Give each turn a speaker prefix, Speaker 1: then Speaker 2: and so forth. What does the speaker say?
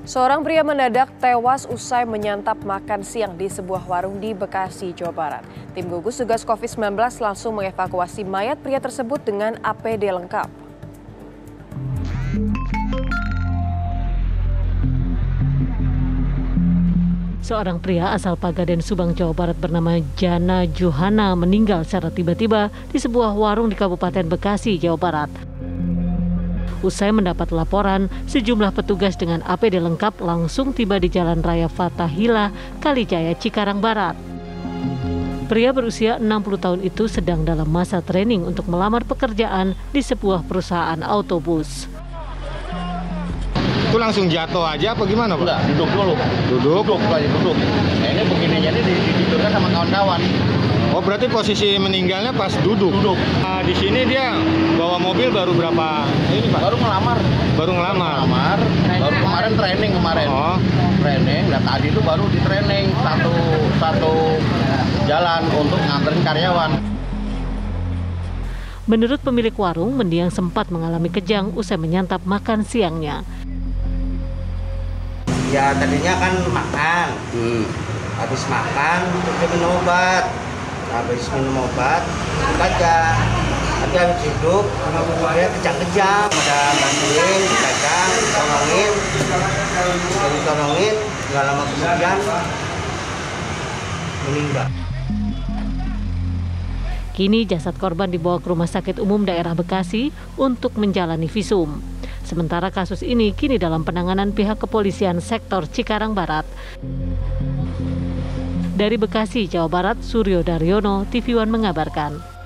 Speaker 1: Seorang pria mendadak tewas usai menyantap makan siang di sebuah warung di Bekasi, Jawa Barat. Tim gugus tugas COVID-19 langsung mengevakuasi mayat pria tersebut dengan APD lengkap.
Speaker 2: Seorang pria asal Pagaden, Subang, Jawa Barat bernama Jana Johana meninggal secara tiba-tiba di sebuah warung di Kabupaten Bekasi, Jawa Barat. Usai mendapat laporan, sejumlah petugas dengan APD lengkap langsung tiba di Jalan Raya Fathahillah, Kalijaya, Cikarang Barat. Pria berusia 60 tahun itu sedang dalam masa training untuk melamar pekerjaan di sebuah perusahaan autobus.
Speaker 3: Itu langsung jatuh aja apa gimana, Pak?
Speaker 4: Enggak, duduk dulu.
Speaker 3: Duduk?
Speaker 4: Duduk. Nah, ini begini jadi ditidurkan sama kawan-kawan.
Speaker 3: Oh, berarti posisi meninggalnya pas duduk?
Speaker 4: Duduk.
Speaker 3: Nah, di sini dia bawa mobil baru berapa ini, Pak?
Speaker 4: Baru ngelamar.
Speaker 3: Baru ngelamar?
Speaker 4: Baru kemarin training kemarin.
Speaker 3: Oh.
Speaker 4: Training, dan tadi itu baru di training satu jalan untuk nganterin karyawan.
Speaker 2: Menurut pemilik warung, mendiang sempat mengalami kejang usai menyantap makan siangnya.
Speaker 5: Ya tadinya kan makan, habis makan dia minum obat, aja. Tapi habis hidup dia kejang-kejang, ada bantuin, dipegang, ditolongin, nggak lama kemudian meninggal.
Speaker 2: Kini jasad korban dibawa ke Rumah Sakit Umum Daerah Bekasi untuk menjalani visum. Sementara kasus ini kini dalam penanganan pihak kepolisian sektor Cikarang Barat. Dari Bekasi, Jawa Barat, Suryo Daryono, TV One mengabarkan.